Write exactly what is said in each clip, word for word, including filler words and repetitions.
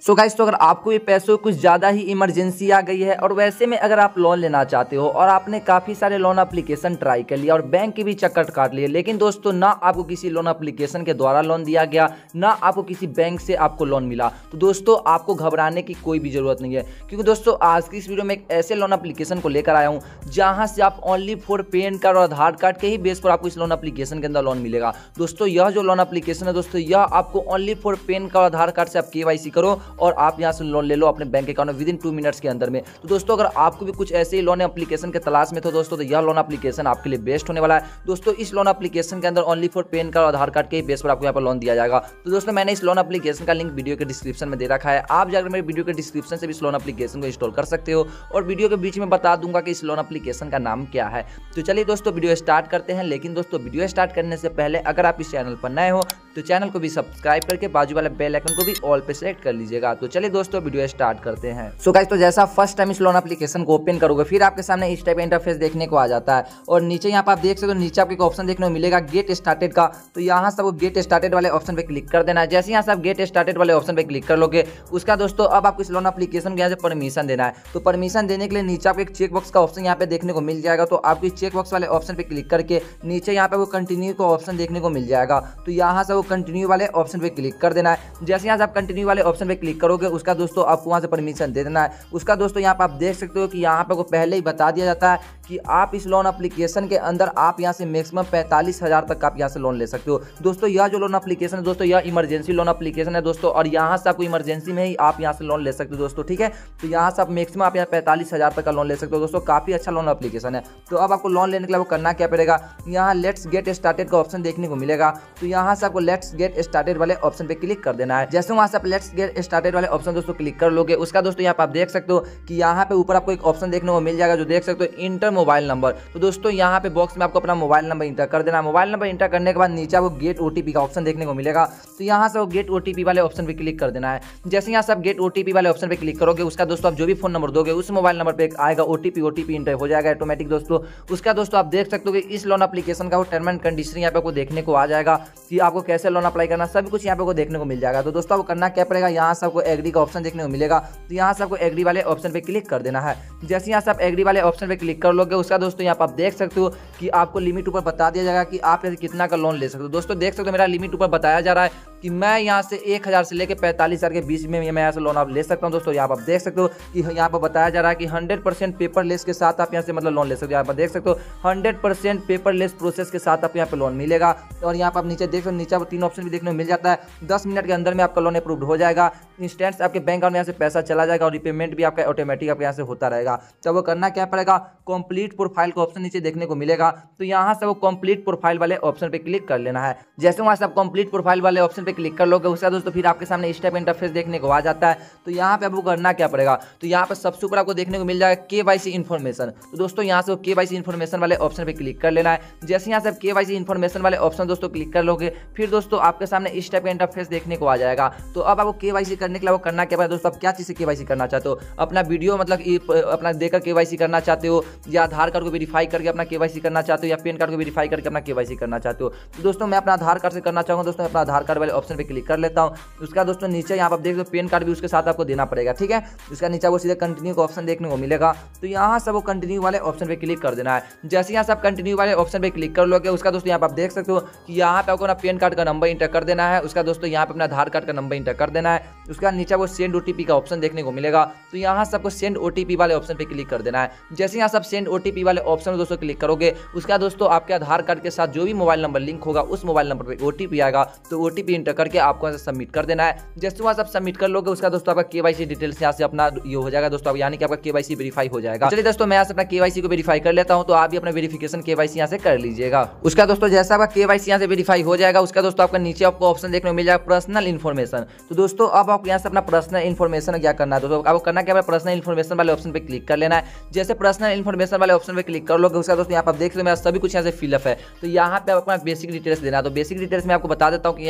सो guys, तो अगर आपको ये पैसों कुछ ज़्यादा ही इमरजेंसी आ गई है और वैसे में अगर आप लोन लेना चाहते हो और आपने काफ़ी सारे लोन एप्लीकेशन ट्राई कर लिया और बैंक के भी चक्कर काट लिए, लेकिन दोस्तों ना आपको किसी लोन एप्लीकेशन के द्वारा लोन दिया गया ना आपको किसी बैंक से आपको लोन मिला, तो दोस्तों आपको घबराने की कोई भी ज़रूरत नहीं है। क्योंकि दोस्तों आज की इस वीडियो में एक ऐसे लोन एप्लीकेशन को लेकर आया हूँ जहाँ से आप ओनली फॉर पैन कार्ड और आधार कार्ड के ही बेस पर आपको इस लोन एप्लीकेशन के अंदर लोन मिलेगा। दोस्तों यह जो लोन एप्लीकेशन है दोस्तों, यह आपको ओनली फॉर पैन कार्ड और आधार कार्ड से आप केवाईसी करो और आप यहाँ से लोन ले लो अपने बैंक अकाउंट में विद इन टू मिनट्स के अंदर में। तो दोस्तों अगर आपको भी कुछ ऐसे ही लोन एप्लीकेशन के तलाश में तो दोस्तों तो यह लोन एप्लीकेशन आपके लिए बेस्ट होने वाला है। दोस्तों इस लोन एप्लीकेशन के अंदर ओनली फॉर पैन कार्ड और आधार कार्ड के बेस पर आपको यहाँ पर लोन दिया जाएगा। तो दोस्तों मैंने इस लोन एप्लीकेशन का लिंक वीडियो के डिस्क्रिप्शन में दे रखा है, आप जाकर मेरे वीडियो के डिस्क्रिप्शन से भी इस लोन एप्लीकेशन को इंस्टॉल कर सकते हो और वीडियो के बीच में बता दूंगा कि इस लोन एप्लीकेशन का नाम क्या है। तो चलिए दोस्तों वीडियो स्टार्ट करते हैं। लेकिन दोस्तों वीडियो स्टार्ट करने से पहले अगर आप इस चैनल पर नए हो तो चैनल को भी सब्सक्राइब करके बाजू वाले बेल आइकन को भी ऑल पे सेलेक्ट कर लीजिएगा। तो चलिए दोस्तों वीडियो स्टार्ट करते हैं। सो गाइस, तो जैसा फर्स्ट टाइम इस लोन एप्लीकेशन को ओपन करोगे फिर आपके सामने इस टाइप का इंटरफेस देखने को आ जाता है और नीचे यहाँ पर आप देख सकते हो, नीचे आपको एक ऑप्शन देखने को मिलेगा गेट स्टार्टेड का। तो यहाँ से आप गेट स्टार्टेड वाले ऑप्शन पे क्लिक कर देना है। जैसे यहाँ से आप गेट स्टार्टेड वाले ऑप्शन पे क्लिक कर लोगे उसका दोस्तों अब आपको इस लोन एप्लीकेशन के यहाँ से परमिशन देना है। तो परमिशन देने के लिए नीचे आपको एक चेक बॉक्स का ऑप्शन यहाँ पे देखने को मिल जाएगा। तो आपको इस चेक बॉक्स वाले ऑप्शन पे क्लिक करके नीचे यहाँ पे वो कंटिन्यू का ऑप्शन देखने को मिल जाएगा। तो यहाँ से वो कंटिन्यू वाले ऑप्शन पे क्लिक कर देना है। जैसे यहाँ से आप कंटिन्यू वाले ऑप्शन पे क्लिक करोगे उसका दोस्तों आपको वहाँ से परमिशन दे देना है। उसका दोस्तों यहाँ पे आप देख सकते हो कि यहाँ पे को पहले ही बता दिया जाता है कि आप इस लोन एप्लीकेशन के अंदर आप यहाँ से मैक्सिमम पैंतालीस हजार तक आप यहाँ से लोन ले सकते हो। दोस्तों यह जो लोन एप्लीकेशन है दोस्तों यह इमरजेंसी लोन एप्लीकेशन है दोस्तों, और यहाँ से आपको इमरजेंसी में ही आप यहाँ से लोन ले सकते हो दोस्तों, ठीक है। तो यहाँ से आप मैक्सिमम आप यहाँ पैंतालीस हजार तक का लोन ले सकते हो दोस्तों, काफी अच्छा लोन एप्लीकेशन है। तो अब आपको लोन लेने के लिए वो करना क्या पड़ेगा, यहाँ लेट्स गेट स्टार्टेड का ऑप्शन देखने को मिलेगा। तो यहाँ से आपको लेट्स गेट स्टार्टेड वाले ऑप्शन पे क्लिक कर देना है। जैसे वहाँ से आप लेट्स गेट स्टार्टेड वाले ऑप्शन दोस्तों क्लिक कर लोगे उसका दोस्तों यहाँ पे आप देख सकते हो कि यहाँ पे ऊपर आपको एक ऑप्शन देखने को मिल जाएगा जो देख सकते हो इंटर मोबाइल नंबर। तो दोस्तों यहाँ पे बॉक्स में आपको अपना मोबाइल नंबर इंटर कर देना है। मोबाइल नंबर इंटर करने के बाद नीचे आपको गेट ओटीपी का ऑप्शन देखने को मिलेगा। तो यहाँ से वो गेट ओटीपी वाले ऑप्शन पे क्लिक कर देना है। जैसे यहाँ से आप गेट ओटीपी वाले ऑप्शन पे क्लिक करोगे उसका दोस्तों आप जो भी फोन नंबर दोगे उस मोबाइल नंबर पे आएगा ओटीपी, ओटीपी इंटर हो जाएगा ऑटोमेटिक दोस्तों। उसका दोस्तों आप देख सकते हो कि इस लोन एप्लीकेशन का वो टर्म एंड कंडीशन यहाँ पे आपको देखने को आ जाएगा कि आपको कैसे लोन अप्लाई करना, सब कुछ यहाँ पे को देखने को मिल जाएगा। तो दोस्तों आपको करना क्या पड़ेगा, यहाँ से आपको एग्री का ऑप्शन देखने को मिलेगा। तो यहाँ से आपको एग्री वाले ऑप्शन पे क्लिक कर देना है। जैसे यहाँ से आप एग्री वाले ऑप्शन पे क्लिक कर लोगे उसका दोस्तों यहाँ पर आप देख सकते हो कि आपको लिमिट ऊपर बता दिया जाएगा कि आप कितना का लोन ले सकते हो। दोस्तों देख सकते हो मेरा लिमिट ऊपर बताया जा रहा है कि मैं यहाँ से एक हज़ार से लेकर पैंतालीस हज़ार के बीच में मैं यहाँ से लोन आप ले सकता हूँ दोस्तों। यहाँ पर आप देख सकते हो कि यहाँ पर बताया जा रहा है कि हंड्रेड परसेंट पेपरलेस के साथ आप यहाँ से मतलब लोन ले सकते हो। यहाँ पर देख सकते हो हंड्रेड परसेंट पेपरलेस प्रोसेस के साथ आप यहाँ पे लोन मिलेगा। और यहाँ पर आप नीचे देख सकते हो नीचे आपको तीन ऑप्शन भी देखने को मिल जाता है। दस मिनट के अंदर में आपका लोन अप्रूव्ड हो जाएगा, इंस्टेंट आपके बैंक अकाउंट में यहाँ से पैसा चला जाएगा और रिपेमेंट भी आपका ऑटोमेटिक आपके यहाँ से होता रहेगा। तो वो करना क्या पड़ेगा, कंप्लीट प्रोफाइल का ऑप्शन नीचे देखने को मिलेगा। तो यहाँ से वो कंप्लीट प्रोफाइल वाले ऑप्शन पे क्लिक कर लेना है। जैसे वहाँ से आप कंप्लीट प्रोफाइल वाले ऑप्शन पे क्लिक कर लोगे उसका दोस्तों फिर आपके सामने इस टाइप इंटरफेस देखने को आ जाता है। तो यहाँ पे आपको करना क्या पड़ेगा, तो यहाँ पे सबसे ऊपर आपको देखने को मिल जाएगा केवाईसी इन्फॉर्मेशन। तो दोस्तों यहाँ से केवाईसी इन्फॉर्मेशन वाले ऑप्शन पे क्लिक कर लेना है। जैसे यहाँ से आप केवाईसी इन्फॉर्मेशन वाले ऑप्शन दोस्तों क्लिक कर लोगे फिर दोस्तों आपके सामने इस टाइप का इंटरफेस देखने को आ जाएगा। तो अब आपको केवाईसी करने के लिए करना क्या पड़ेगा दोस्तों, आप क्या चीज़ से केवाईसी करना चाहते हो, अपना वीडियो मतलब अपना देकर केवाईसी करना चाहते हो या आधार कार्ड को वेरीफाई करके अपना केवाईसी करना चाहते हो या पैन कार्ड को वेरीफाई करके अपना केवाईसी करना चाहते हो। तो दोस्तों मैं अपना आधार कार्ड से करना चाहूँगा दोस्तों, अपना आधार कार्ड वाले ऑप्शन पे क्लिक कर लेता हूँ। उसका दोस्तों नीचे यहाँ पर देख दो पैन कार्ड भी उसके साथ आपको देना पड़ेगा, ठीक है। उसका नीचे वो सीधे कंटिन्यू का ऑप्शन देखने को मिलेगा। तो यहाँ से वो कंटिन्यू वाले ऑप्शन पे क्लिक कर देना है। जैसे यहाँ से आप कंटिन्यू वाले ऑप्शन पे क्लिक कर लोगे उसका दोस्तों यहाँ पर आप देख सकते हो कि यहाँ पे आपको अपना पैन कार्ड का नंबर इंटर कर देना है। उसका दोस्तों यहाँ पे अपना आधार कार्ड का नंबर इंटर कर देना है। उसका नीचे वो सेंड ओटीपी का ऑप्शन देखने को मिलेगा। तो यहाँ से आपको सेंड ओटीपी वाले ऑप्शन पे क्लिक कर देना है। जैसे यहाँ से आप सेंड ओटीपी वाले ऑप्शन दोस्तों क्लिक करोगे उसका दोस्तों आपके आधार कार्ड के साथ जो भी मोबाइल नंबर लिंक होगा उस मोबाइल नंबर पे ओटीपी आएगा। तो ओटीपी इंटर करके आपको यहाँ से सबमिट कर देना है। जैसे वहाँ से आप सबमिट कर लोगे उसका दोस्तों आपका केवाईसी डिटेल्स यहाँ से अपना ये हो जाएगा दोस्तों, यानी कि आपका केवाईसी वेरीफाई हो जाएगा। चलिए दोस्तों मैं यहाँ से अपना केवाईसी को वेरीफाई कर लेता हूँ, तो आप भी अपना वेरिफिकेशन केवाईसी यहाँ से कर लीजिएगा। उसका दोस्तों जैसा आपका केवाईसी यहाँ से वेरीफाई हो जाएगा उसका दोस्तों आपका नीचे आपको ऑप्शन देखने को मिल जाएगा पर्सनल इन्फॉर्मेशन। तो दोस्तों अब आप यहाँ से अपना पर्सनल इन्फॉर्मेशन क्या करना है दोस्तों, आपको करना क्या है, पर्सनल इन्फॉर्मेशन वाले ऑप्शन पे क्लिक कर लेना है। जैसे पर्सनल इन्फॉर्मेशन वाले ऑप्शन पे क्लिक कर लोगे उसका दोस्तों यहाँ पर आप देख सकते हो मेरा सभी कुछ यहाँ से फिलअप है। तो यहाँ पे आप अपना बेसिक डिटेल्स देना है। तो बेसिक डिटेल्स में आपको बता देता हूँ कि यहाँ पे अपना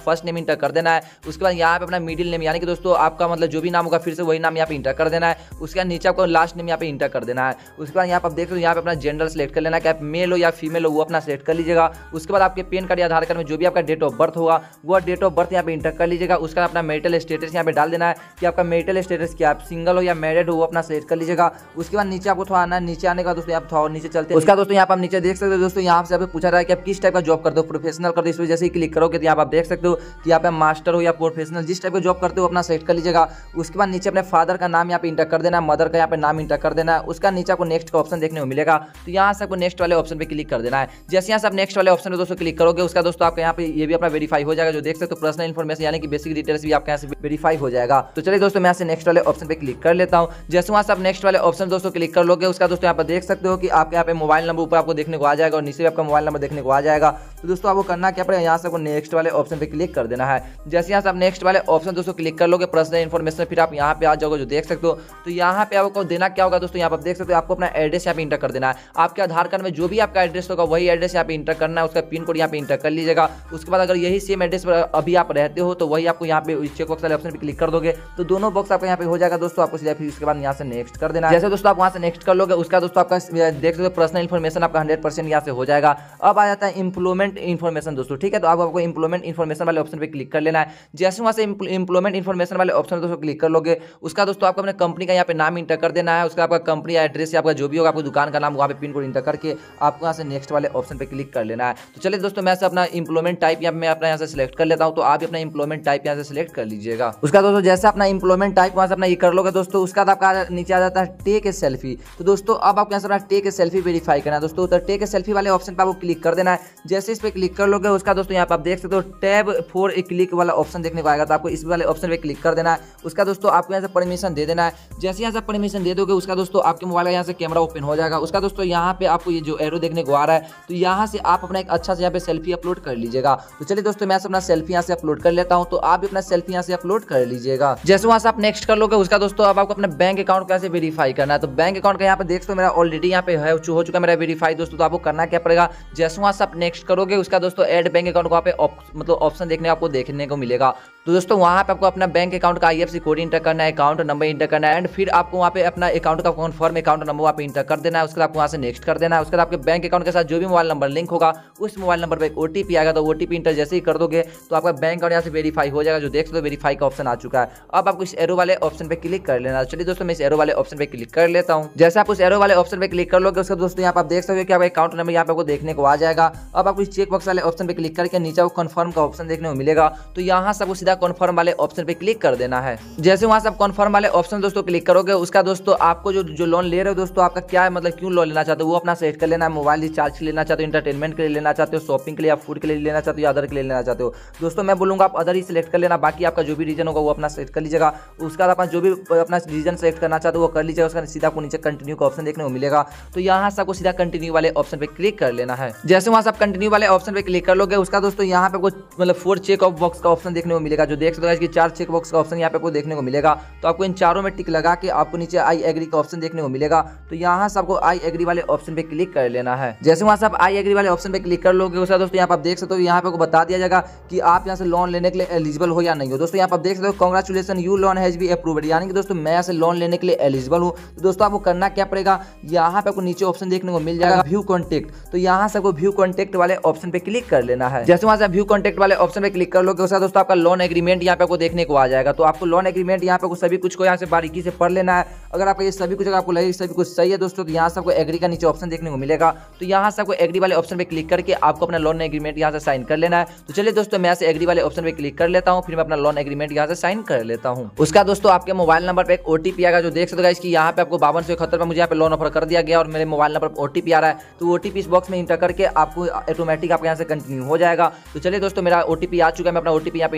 फर्स्ट नेम इंटर कर देना है। उसके बाद यहाँ पे अपना मिडिल नेम यानी कि दोस्तों आपका मतलब जो भी नाम होगा फिर से वही नाम यहाँ पे इंटर कर देना है। उसके बाद नीचे आपको लास्ट नेम यहाँ पे इंटर कर देना है। उसके बाद यहाँ पे आप देख सकते हो यहाँ पे अपना जेंडर सेलेक्ट कर लेना है कि आप मेल हो या फीमेल हो वो अपना सेलेक्ट कर लीजिएगा। उसके बाद आपके पैन कार्ड या आधार कार्ड में जो भी आपका डेट ऑफ बर्थ होगा वो डेट ऑफ बर्थ यहाँ पे इंटर कर लीजिएगा। उसके बाद अपना मैरिटल स्टेटस यहाँ पे डाल देना है कि आपका मैरिटल स्टेटस क्या, आप सिंगल हो या मैरिड हो वो अपना सेलेक्ट कर लीजिएगा। उसके बाद नीचे आपको थोड़ा आना है, नीचे आने का दोस्तों आप थोड़ा नीचे चलते हैं। उसका दोस्तों यहाँ पे आप नीचे देख सकते हो दोस्तों यहाँ से पूछा रहा है कि आप किस टाइप का जॉब करते हो, प्रोफेशनल करते हो। इस वजह से क्लिक करोगे तो यहाँ आप देख सकते हो कि यहाँ पे मास्टर हो या प्रोफेशनल जिस टाइप का जॉब करते हो अपना सेलेक्ट कर लीजिएगा। उसके बाद नीचे अपने फादर का नाम यहाँ पे इंटर कर देना है, मदर का यहाँ पे नाम इंटर कर देना है। उसका नीचे आपको नेक्स्ट का ऑप्शन देखने को मिलेगा, तो यहाँ से आपको नेक्स्ट वाले ऑप्शन पे क्लिक कर देना है। जैसे यहाँ से आप नेक्स्ट वाले ऑप्शन पे दोस्तों क्लिक करोगे उसका दोस्तों आपका यहाँ पे ये भी अपना वेरीफाई हो जाएगा। जो देख सकते हो पर्सनल इन्फॉर्मेशन यानी कि बेसिक डिटेल्स भी आपके यहाँ से वेरीफाई हो जाएगा। तो चलिए दोस्तों मैं यहाँ से नेक्स्ट वाले ऑप्शन पे क्लिक कर लेता हूँ। जैसे वहाँ से आप नेक्स्ट वाले ऑप्शन दोस्तों क्लिक कर लोगे उसका दोस्तों यहाँ पर देख सकते हो कि आपके यहाँ पे मोबाइल नंबर ऊपर आपको देखने को आ जाएगा और नीचे भी आपका मोबाइल नंबर देखने को आ जाएगा। तो दोस्तों आपको करना क्या पड़ेगा, यहाँ से आपको नेक्स्ट वाले ऑप्शन पे क्लिक कर देना है। जैसे यहाँ से आप नेक्स्ट वाले ऑप्शन दोस्तों क्लिक कर लोगे पर्सनल इन्फॉर्मेशन फिर आप यहाँ पे आ जाओगे। जो देख सकते हो तो यहाँ पे आपको देना क्या होगा दोस्तों, यहाँ पर देख सकते हो आपको अपना एड्रेस यहाँ पे इंटर कर देना है। आपके आधार कार्ड में जो भी आपका एड्रेस होगा वही एड्रेस यहाँ पे इंटर करना है, उसका पिन कोड यहाँ पे इंटर कर लीजिएगा। उसके बाद अगर यही सेम एड्रेस पर अभी आप रहते हो तो वही आपको यहाँ पे चेक बॉक्स वाले ऑप्शन पे क्लिक कर दोगे तो दोनों बॉक्स आपका यहाँ पे हो जाएगा दोस्तों। आपको सीधा फिर उसके बाद यहाँ से नेक्स्ट कर देना है। जैसे दोस्तों आप वहाँ से नेक्स्ट कर लोगे उसका दोस्तों आपका देख सकते हो पर्सनल इन्फॉर्मेशन आपका हंड्रेड परसेंट यहाँ से हो जाएगा। अब आ जाता है इंप्लॉयमेंट इन्फॉर्मेशन दोस्तों, ठीक है। तो अब आपको इंप्लॉयमेंट इन्फॉर्मेशन वाले ऑप्शन पे क्लिक कर लेना है। जैसे वहाँ से इंप्लॉयमेंट इन्फॉर्मेशन वाले ऑप्शन दोस्तों क्लिक कर लोगे उसका दोस्तों आपको अपने कंपनी का यहाँ पे नाम इंटर कर देना है। उसका आपका कंपनी एड्रेस आपका जो भी होगा आपको दुकान का नाम वहाँ पे पिन कोड इंटर करके आपको यहाँ से नेक्स्ट वाले ऑप्शन पे क्लिक कर लेना है। तो चलिए दोस्तों मैं से अपना इंप्लॉयमेंट टाइप यहाँ मैं अपना यहाँ से सिलेक्ट कर लेता हूँ, तो आप अपना इंप्लॉयमेंट टाइप यहाँ से सिलेक्ट कर लीजिएगा। उसका दोस्तों जैसे अपना इंप्लॉयमेंट टाइप वहाँ से अपना ये कर लोगे दोस्तों उसका आपका नीचे आ जाता है टेक ए सेल्फी। तो दोस्तों अब आपको यहाँ से अपना टेक ए सेल्फी वेरीफाई करना है दोस्तों। तो टेक ए सेल्फी वाले ऑप्शन पर आपको क्लिक कर देना है। जैसे इस पे क्लिक कर लोगे उसका दोस्तों यहाँ पे आप देख सकते हो टैब फॉर ए क्लिक वाला ऑप्शन देखने को आएगा, तो आपको इस वाले ऑप्शन पे क्लिक कर देना है। उसका दोस्तों आपको यहाँ से परमिशन दे देना है। जैसे यहाँ से परमिशन दे दोगे उसका दोस्तों आपके मोबाइल का यहाँ से कैमरा ओपन हो जाएगा। उसका दोस्तों यहाँ पे आपको ये जो एरो देखने को आ रहा है तो यहाँ से आप अपना एक अच्छा से यहाँ पे सेल्फी अपलोड कर लीजिएगा। तो चलिए दोस्तों मैं अपना सेल्फी यहाँ से अपलोड कर लेता हूँ, तो आप भी अपना सेल्फी यहाँ से अपलोड कर लीजिएगा। जैसे वहाँ से आप नेक्स्ट कर लोगे उसका दोस्तों अब आपको अपना बैंक अकाउंट कैसे वेरीफाई करना है। तो बैंक अकाउंट का यहाँ पे देख सकते हो मेरा ऑलरेडी यहाँ पे है हो चुका मेरा वेरीफाई दोस्तों। तो आपको करना क्या पड़ेगा, जैसे वहाँ से आप नेक्स्ट करोगे उसका दोस्तों ऐड बैंक अकाउंट वहाँ पे मतलब ऑप्शन देखने आपको देखने को मिलेगा। तो दोस्तों वहाँ पे आपको अपना बैंक अकाउंट का आईएफएससी कोड इंटर करना है, अकाउंट नंबर इंटर करना है एंड फिर आपको वहाँ पे अपना अकाउंट का कन्फर्म अकाउंट नंबर वहाँ पे इंटर कर देना है। उसके बाद आपको वहाँ से नेक्स्ट कर देना है। उसके बाद आपके बैंक अकाउंट के साथ जो भी मोबाइल नंबर लिंक होगा उस मोबाइल नंबर पर एक ओटीपी आएगा, तो ओटीपी इंटर जैसे ही कर दोगे तो आपका बैंक अकाउंट यहाँ से वेरीफाई हो जाएगा। जो देख सकते हो वेरीफाई का ऑप्शन आ चुका है। अब आपको इस एरो वाले ऑप्शन पे क्लिक कर लेना है। चलिए दोस्तों मैं इस एरो वाले ऑप्शन पे क्लिक कर लेता हूँ। जैसे आप उस एरो वाले ऑप्शन पे क्लिक कर लोगे उसका दोस्तों यहाँ पे आप देख सकते हो कि आपका अकाउंट नंबर यहाँ पे आपको देखने को आ जाएगा। अब आपको इस चेक बॉक्स वाले ऑप्शन पे क्लिक करके नीचे आपको कन्फर्म का ऑप्शन देखने को मिलेगा, तो यहाँ से आपको सीधा कन्फर्म वाले ऑप्शन पे क्लिक कर देना है। जैसे वहाँ से आप कन्फर्म वाले ऑप्शन दोस्तों क्लिक करोगे उसका दोस्तों आपको जो जो लोन ले रहे हो दोस्तों आपका क्या है मतलब क्यों लोन लेना चाहते हो वो अपना सेलेक्ट कर लेना है। मोबाइल रिचार्ज के लिए लेना चाहते हो, इंटरटेनमेंट के लिए लेना चाहते हो, शॉपिंग के लिए या फूड के लिए लेना चाहते हो या अदर के लिए लेना चाहते हो। दोस्तों मैं बोलूँगा आप अदर ही सिलेक्ट कर लेना, बाकी आपका जो भी रीजन होगा वो अपना सेलेक्ट कर लीजिएगा। उसका अपना जो भी अपना रीजन सेलेक्ट करना चाहते हो वो कर लीजिएगा। उसका सीधा आपको नीचे कंटिन्यू का ऑप्शन देखने को मिलेगा, तो यहाँ से आपको सीधा कंटिन्यू वाले ऑप्शन पे क्लिक कर लेना है। जैसे वहाँ से आप कंटिन्यू वाले ऑप्शन पे क्लिक कर लोगे उसका दोस्तों यहाँ पे कुछ मतलब फोर चेक ऑफ बॉक्स का ऑप्शन देखने को मिलेगा। जो देख सकते हो कि चार चेक बॉक्स का ऑप्शन यहाँ पे आपको देखने को मिलेगा, तो आपको इन चारों में टिक लगा के आपको नीचे आई एग्री का ऑप्शन देखने को मिलेगा, तो यहाँ से आपको आई एग्री वाले ऑप्शन पे क्लिक कर लेना है। जैसे वहाँ से आप आई एग्री वाले ऑप्शन पे क्लिक कर लोगे उसका दोस्तों यहाँ पे आप देख सकते हो यहाँ पे आपको बता दिया जाएगा कि आप यहाँ से लोन लेने के लिए एलिजिबल हो या नहीं हो। दोस्तों यहाँ पे आप देख सकते हो congratulation you loan has be approved, यानी कि दोस्तों मैं यहाँ से लोन लेने के लिए एलिजिबल हूँ। तो दोस्तों आपको करना क्या पड़ेगा, यहाँ पे आपको नीचे ऑप्शन देखने को मिल जाएगा व्यू कॉन्टेक्ट, तो यहाँ से आपको व्यू कॉन्टेक्ट वाले ऑप्शन पे क्लिक कर लेना है। जैसे वहाँ से व्यू कॉन्टेक्ट वाले ऑप्शन पे क्लिक कर लोगे उसका दोस्तों आपका लोन एग्रीमेंट यहाँ पे आपको देखने को आ जाएगा। तो आपको लोन एग्रीमेंट यहाँ पे सभी कुछ को यहाँ से बारीकी से पढ़ लेना है। अगर आपका ये सभी कुछ अगर आपको लगे सभी कुछ सही है दोस्तों तो यहाँ से आपको एग्री का नीचे ऑप्शन देखने को मिलेगा, तो यहाँ से आपको एग्री वाले ऑप्शन पे क्लिक करके आपको अपना लोन एग्रीमेंट यहाँ से साइन कर लेना है। तो चलिए दोस्तों मैं से एग्री वाले ऑप्शन पे क्लिक कर लेता हूँ, फिर मैं अपना लोन एग्रीमेंट यहाँ से साइन कर लेता हूँ। उसका दोस्तों आपके मोबाइल नंबर पे एक ओटीपी आएगा। जो देख सकते हो इसकी यहाँ पे आपको बावन सौ इकहत्तर पे मुझे यहाँ पे लोन ऑफर कर दिया गया और मेरे मोबाइल नंबर पर ओटीपी आ रहा है, तो ओटीपी इस बॉक्स में इंटर करके आपको ऑटोमेटिक आपके यहाँ से कंटिन्यू हो जाएगा। तो चलिए दोस्तों मेरा ओटीपी आ चुका है, मैं अपना ओटीपी यहाँ पे इंटर कर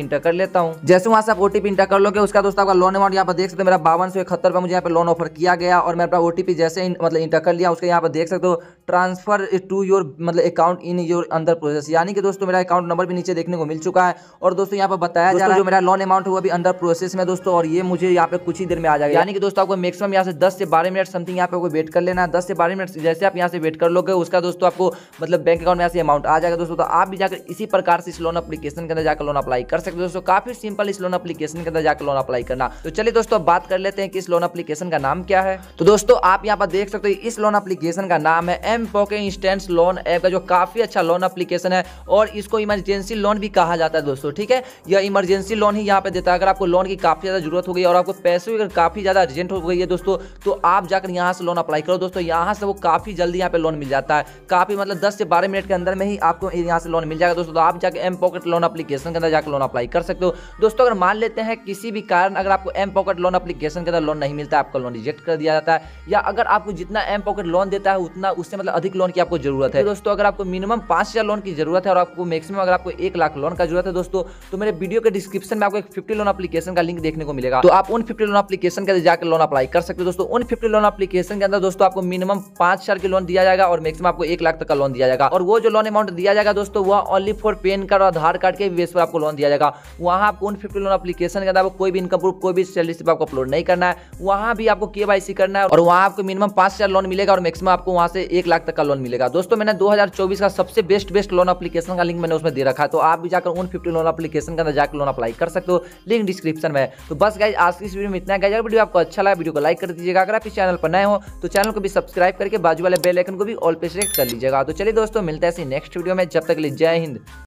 लेता हूँ। जैसे वहाँ से आप ओटीपी इंटर कर लोगे, उसका दोस्तों आपका लोन अमाउंट यहाँ पर देख सकते हो मेरा बावन सौ इकहत्तर रुपये मुझे यहाँ पे लोन ऑफर किया गया और मैं अपना ओटीपी जैसे मतलब इंटर कर लिया, उसके यहाँ पर देख सकते हो ट्रांसफर टू योर मतलब account in your under process, यानी कि दोस्तों मेरा अकाउंट नंबर भी नीचे देखने को मिल चुका है। और दोस्तों यहाँ पर बताया जा रहा है जो मेरा लोन अमाउंट है वो भी अंडर प्रोसेस में दोस्तों, और ये मुझे यहाँ पे कुछ ही देर में आ जाएगा। यानी कि दोस्तों आपको मैक्सिमम यहाँ से दस से बारह मिनट समथिंग यहाँ पे वेट कर लेना है। दस से बारह मिनट जैसे आप यहाँ से वेट कर लोगे, उसका दोस्तों आपको मतलब बैंक अकाउंट में यहाँ से अमाउंट आ जाएगा दोस्तों। तो आप भी जाकर इसी प्रकार से इस लोन एप्लीकेशन के अंदर जाकर लोन अप्लाई कर सकते हो दोस्तों। काफी सिंपल इस लोन एप्लीकेशन के अंदर जाकर लोन अप्लाई करना। तो चलिए दोस्तों अब बात कर लेते हैं कि इस लोन एप्लीकेशन का नाम क्या है। तो दोस्तों आप यहाँ पर देख सकते हो इस लोन एप्लीकेशन का नाम है M pocket instant loan app का, जो काफी अच्छा लोन एप्लीकेशन है और इसको इमरजेंसी लोन भी कहा जाता है दोस्तों। ठीक है, यह इमरजेंसी लोन ही यहाँ पे देता है। अगर आपको लोन की काफी ज्यादा जरूरत हो गई और आपको पैसे अगर काफी ज्यादा अर्जेंट हो गई है दोस्तों, तो आप जाकर यहाँ से लोन अप्लाई करो दोस्तों। यहाँ से वो काफी जल्दी यहाँ पे लोन मिल जाता है, काफी मतलब दस से बारह मिनट के अंदर में ही आपको यहाँ से लोन मिल जाएगा दोस्तों। तो आप जाकर एम पॉकेट लोन एप्लीकेशन के अंदर जाकर लोन अप्लाई कर सकते हो दोस्तों। अगर मान लेते हैं किसी भी कारण अगर आपको एम पॉकेट लोन एप्लीकेशन के अंदर लोन नहीं मिलता है, आपका लोन रिजेक्ट कर दिया जाता है, या अगर आपको जितना एम पॉकेट लोन देता है उतना उससे मतलब अधिक लोन की आपको जरूरत है दोस्तों। अगर आपको मिनिमम पांच हजार लोन की जरूरत है और आपको मैक्सिमम अगर आपको एक लाख लोन का जरूरत है दोस्तों, तो मेरे वीडियो के डिस्क्रिप्शन में आपको एक फिफ्टी लोन एप्लीकेशन का लिंक देखने को मिलेगा। तो आप उन फिफ्टी लोन एप्लीकेशन के अंदर जाकर लोन अप्लाई कर सकते हो दोस्तों। उन फिफ्टी लोन एप्लीकेशन के अंदर दोस्तों आपको मिनिमम पांच हजार की लोन दिया जाएगा और मैक्सिमम आपको एक लाख तक का लोन दिया जाएगा। और वो जो लोन अमाउंट दिया जाएगा दोस्तों वह ओनली फॉर पैन कार्ड और आधार कार्ड के बेस पर आपको लोन दिया जाएगा। वहां आपको उन फिफ्टी लोन एप्लीकेशन के अंदर कोई भी इनकम प्रूफ कोई भी सैलरी स्लिप आपको अपलोड नहीं करना है, वहां भी आपको केवाईसी करना है और वहां आपको मिनिमम पांच हजार लोन मिलेगा और मैक्सिमम आपको वहां से एक लाख तक का लोन मिलेगा दोस्तों। मैंने दो हजार चौबीस का सबसे बेस्ट बेस्ट लोन एप्लीकेशन का लिंक मैंने उसमें दे रखा है, तो आप भी जाकर उन फिफ्टी लोन एप्लीकेशन के अंदर जाकर लोन अप्लाई कर सकते हो, लिंक डिस्क्रिप्शन में। तो बस गाइस आज की इस वीडियो में इतना। गाइस अगर वीडियो आपको अच्छा लगा वीडियो को लाइक कर दीजिएगा। अगर आप इस चैनल पर नए हो तो चैनल को भी सब्सक्राइब करके बाजू वाले बेल आइकन को भी ऑल पे सेलेक्ट कर लीजिएगा। तो चलिए दोस्तों मिलते हैं नेक्स्ट वीडियो में, जब तक के लिए जय हिंद।